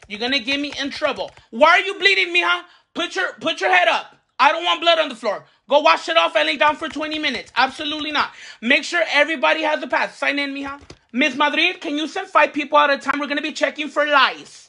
You're gonna get me in trouble. Why are you bleeding, mija? Put your head up. I don't want blood on the floor. Go wash it off and lay down for 20 minutes. Absolutely not. Make sure everybody has a pass. Sign in, mija. Miss Madrid, can you send 5 people at a time? We're gonna be checking for lice.